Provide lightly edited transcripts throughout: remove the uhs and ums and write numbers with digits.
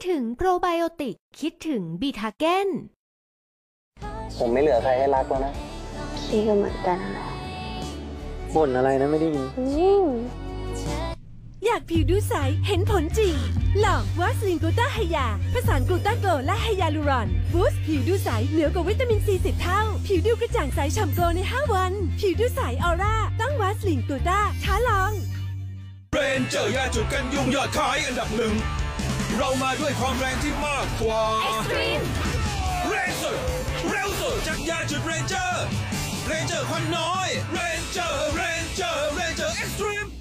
ถึงโปรไบโอติกคิดถึงบีทาเกนผมไม่เหลือใครให้รักแล้วนะพี่ก็เหมือนกันแหละบ่นอะไรนะไม่ได้ยินอยากผิวดูใสเห็นผลจริงลองวาสลินกลูต้าไฮยาผสานกลูต้าโกลและไฮยาลูรอนบูสต์ผิวดูใสเหนือกว่าวิตามินซี10 เท่าผิวดูกระจ่างใสฉ่ำโกลใน5 วันผิวดูใสออร่าต้องวาสลินกลูต้าท้าลองเรนเจอร์ยาจุดกันยุงยอดขายอันดับ 1เรามาด้วยความแรงที่มากกว่า Extreme เรนเจอร์เร็วสุดจากยาจุดเรนเจอร์ควันน้อยเรนเจอร์เอ็กซ์ตรีม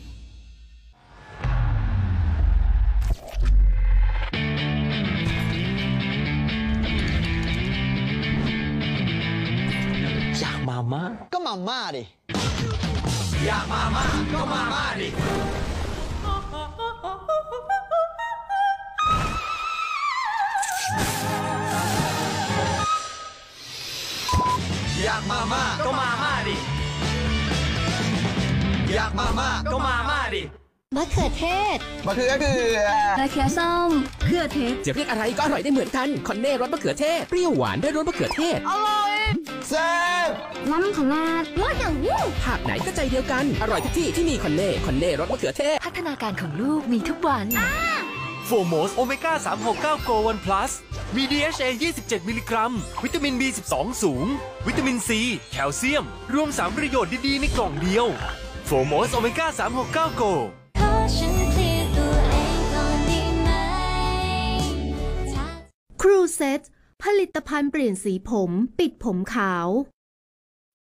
อยากมาม่าก็มาม่าดิอยากมาม่าก็มาม่าดิอยากมาม่าก็มาม่าดิอยากมาม่าก็มาม่าดิมะเขือเทศมะเขือมะเขือส้มเขือเทศจะเรียกอะไรก็อร่อยได้เหมือนกันคอนเน่รสมะเขือเทศเปรี้ยวหวานด้วยรสมะเขือเทศอร่อยแซ่บน้ำขนาดว่าอย่างวู้ภาคไหนก็ใจเดียวกันอร่อยทุกที่ที่มีคอนเน่รสมะเขือเทศพัฒนาการของลูกมีทุกวันโฟโมสโอเมก้า369โกวันพลัสมี DHA 27 มิลลิกรัมวิตามิน B12 สูงวิตามินซีแคลเซียมรวม3ประโยชน์ดีๆในกล่องเดียวโฟโมสโอเมก้า369โกครูเซตผลิตภัณฑ์เปลี่ยนสีผมปิดผมขาว